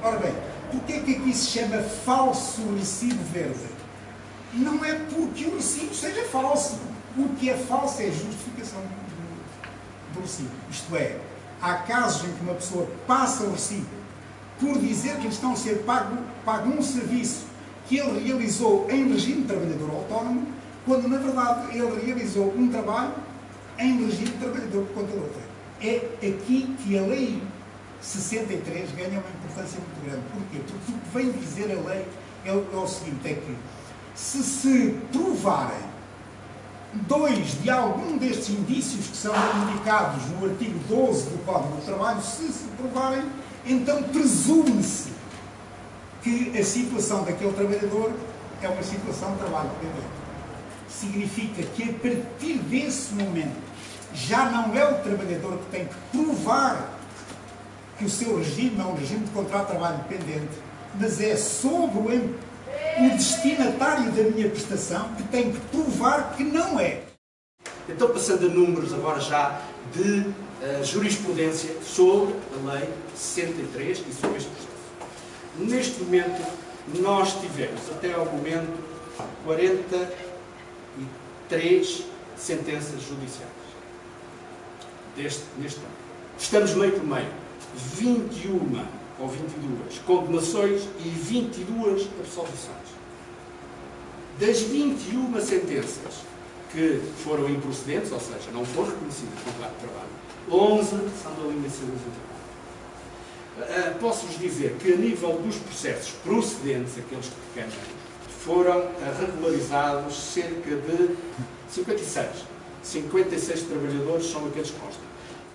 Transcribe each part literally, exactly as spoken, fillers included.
Ora bem, porquê é que aqui se chama falso recibo verde? Não é porque o recibo seja falso. O que é falso é a justificação do, do recibo. Isto é, há casos em que uma pessoa passa o recibo por dizer que lhe estão a ser pago, pago um serviço que ele realizou em regime de trabalhador autónomo, quando na verdade ele realizou um trabalho em regime de trabalhador por conta de outra. É aqui que a lei sessenta e três ganha uma importância muito grande. Porquê? Porque o que vem dizer a lei é o, é o seguinte, é que se se provarem dois de algum destes indícios que são indicados no artigo doze do Código do Trabalho, se se provarem, então presume-se que a situação daquele trabalhador é uma situação de trabalho dependente. Significa que a partir desse momento já não é o trabalhador que tem que provar que o seu regime é um regime de contrato de trabalho dependente, mas é sobre o, o destinatário da minha prestação que tem que provar que não é. Então, passando a números agora já de uh, jurisprudência sobre a Lei sessenta e três e sobre este processo. Neste momento, nós tivemos, até ao momento, quarenta e três sentenças judiciais. Deste, neste ano. Estamos meio por meio. vinte e uma ou vinte e duas condenações e vinte e duas absolvições. Das vinte e uma sentenças que foram improcedentes, ou seja, não foram reconhecidas no contrato de trabalho, onze são da linha de saúde do trabalho. Uh, Posso-vos dizer que, a nível dos processos procedentes, aqueles que querem, foram uh, regularizados cerca de cinquenta e seis. cinquenta e seis trabalhadores são aqueles que constam.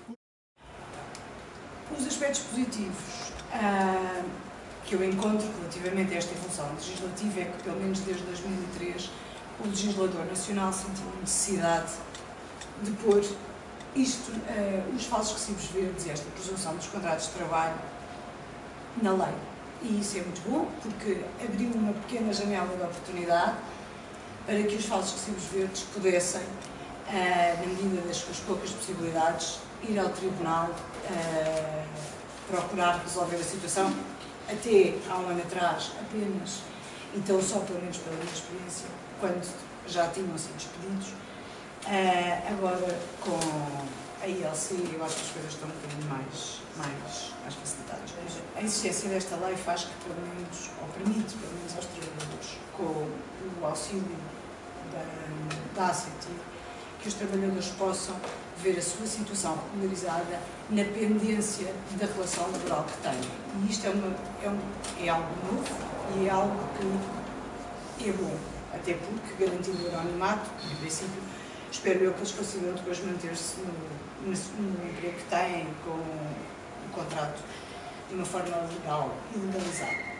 Os aspectos positivos uh, que eu encontro relativamente a esta função legislativa é que, pelo menos desde dois mil e três, o legislador nacional sentiu necessidade de pôr isto, uh, os falsos recibos verdes e esta presunção dos contratos de trabalho na lei. E isso é muito bom, porque abriu uma pequena janela de oportunidade para que os falsos recibos verdes pudessem, uh, na medida das suas poucas possibilidades, ir ao tribunal uh, procurar resolver a situação. Até há um ano atrás, apenas, então só pelo menos pela minha experiência, quando já tinham sido despedidos. Uh, agora, com a I L C, eu acho que as coisas estão um bocadinho mais, mais, mais facilitadas. A existência desta lei faz que, pelo menos, ou permite, pelo menos aos trabalhadores, com o auxílio da, da A C T, que os trabalhadores possam ver a sua situação regularizada na pendência da relação laboral que têm. E isto é, uma, é, um, é algo novo e é algo que é bom, até porque, garantindo o anonimato, em princípio, espero eu que eles consigam depois manter-se no, no, no emprego que têm, com o contrato de uma forma legal e legalizada.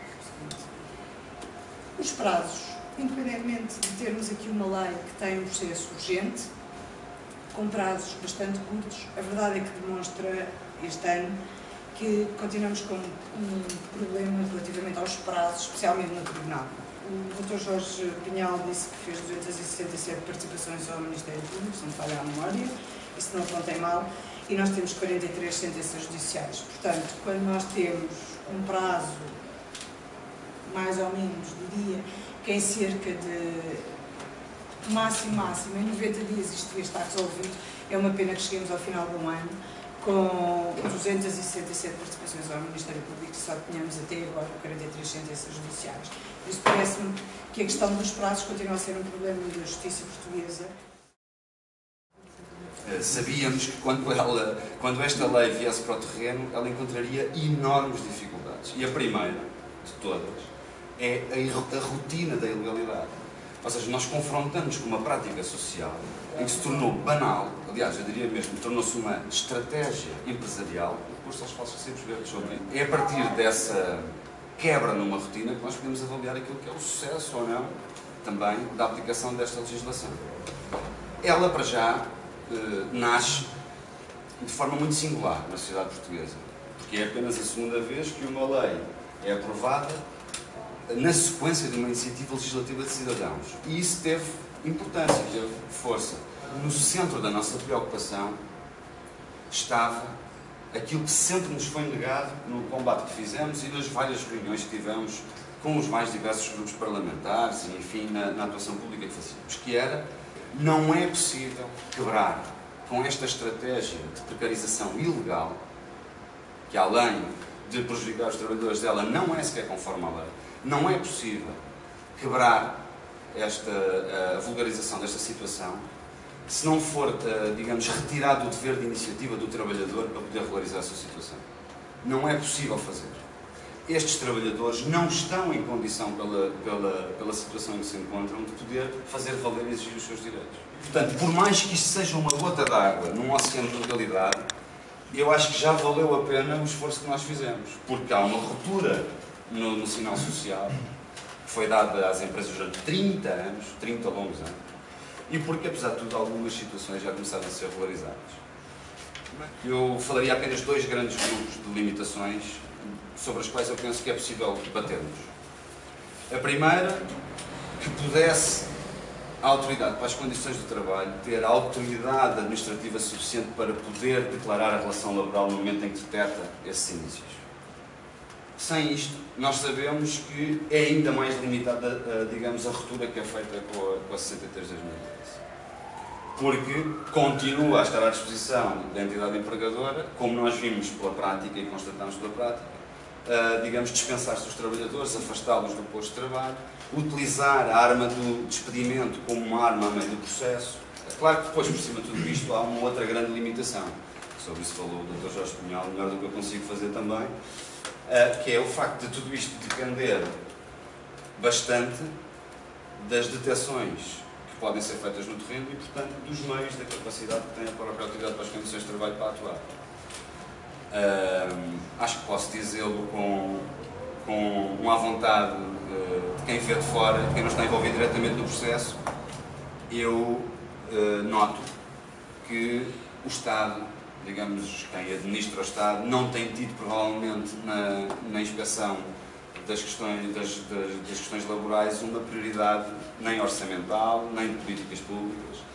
Os prazos, independentemente de termos aqui uma lei que tem um processo urgente, com prazos bastante curtos, a verdade é que demonstra este ano que continuamos com um problema relativamente aos prazos, especialmente no tribunal. O doutor Jorge Pinhal disse que fez duzentas e sessenta e sete participações ao Ministério Público, se não falha a memória, e se não contei mal, e nós temos quarenta e três sentenças judiciais. Portanto, quando nós temos um prazo, mais ou menos, diria, que em cerca de máximo, máximo, em noventa dias isto devia estar resolvido, é uma pena que cheguemos ao final de um ano com duzentas e sessenta e sete participações ao Ministério Público e só tínhamos até agora quarenta e três sentenças judiciais. Por isso parece-me que a questão dos prazos continua a ser um problema da justiça portuguesa. Sabíamos que quando, ela, quando esta lei viesse para o terreno, ela encontraria enormes dificuldades. E a primeira de todas é a, a rotina da ilegalidade. Ou seja, nós confrontamos com uma prática social em que se tornou banal, aliás, eu diria mesmo, tornou-se uma estratégia empresarial, o recurso aos falsos recibos verdes. É a partir dessa quebra numa rotina que nós podemos avaliar aquilo que é o sucesso ou não, também, da aplicação desta legislação. Ela, para já, eh, nasce de forma muito singular na sociedade portuguesa, porque é apenas a segunda vez que uma lei é aprovada na sequência de uma iniciativa legislativa de cidadãos. E isso teve importância, teve força. No centro da nossa preocupação estava aquilo que sempre nos foi negado no combate que fizemos e nas várias reuniões que tivemos com os mais diversos grupos parlamentares e, enfim, na, na atuação pública que fazíamos, que era, não é possível quebrar com esta estratégia de precarização ilegal, que além de prejudicar os trabalhadores dela, não é sequer conforme à lei, não é possível quebrar esta a vulgarização desta situação se não for, digamos, retirado o dever de iniciativa do trabalhador para poder regularizar a sua situação. Não é possível fazer. Estes trabalhadores não estão em condição, pela, pela, pela situação em que se encontram, de poder fazer valer e exigir os seus direitos. Portanto, por mais que isto seja uma gota d'água num oceano de legalidade, eu acho que já valeu a pena o esforço que nós fizemos. Porque há uma ruptura no, no sinal social que foi dada às empresas durante trinta anos, trinta longos anos, e porque, apesar de tudo, algumas situações já começaram a ser regularizadas. Eu falaria apenas de dois grandes grupos de limitações sobre as quais eu penso que é possível batermos. A primeira, que pudesse a autoridade para as condições do trabalho ter a autoridade administrativa suficiente para poder declarar a relação laboral no momento em que detecta esses indícios. Sem isto, nós sabemos que é ainda mais limitada, digamos, a ruptura que é feita com a, com a sessenta e três de dois mil e dez. Porque continua a estar à disposição da entidade empregadora, como nós vimos pela prática e constatamos pela prática, a, digamos, dispensar-se dos trabalhadores, afastá-los do posto de trabalho, utilizar a arma do despedimento como uma arma a meio do processo. É claro que depois, por cima de tudo isto, há uma outra grande limitação. Sobre isso falou o doutor Jorge Pinhal, melhor do que eu consigo fazer também, que é o facto de tudo isto depender bastante das detecções que podem ser feitas no terreno e, portanto, dos meios, da capacidade que tem a própria autoridade para as condições de trabalho para atuar. Uh, acho que posso dizê-lo com, com uma vontade de, de quem vê de fora, de quem não está envolvido diretamente no processo. Eu uh, noto que o Estado, digamos, quem administra o Estado, não tem tido, provavelmente, na, na inspeção das questões, das, das, das questões laborais, uma prioridade nem orçamental, nem de políticas públicas.